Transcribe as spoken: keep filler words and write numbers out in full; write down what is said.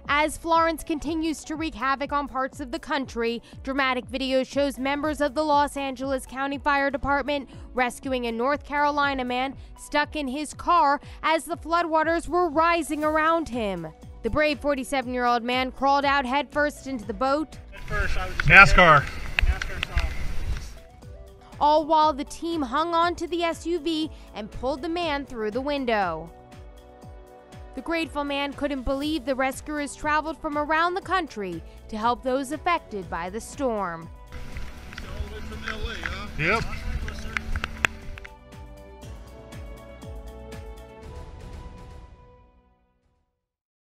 As Florence continues to wreak havoc on parts of the country, dramatic video shows members of the Los Angeles County Fire Department rescuing a North Carolina man stuck in his car as the floodwaters were rising around him. The brave forty-seven-year-old man crawled out headfirst into the boat. First, I was just NASCAR. NASCAR style. All while the team hung on to the S U V and pulled the man through the window. The grateful man couldn't believe the rescuers traveled from around the country to help those affected by the storm. Yep.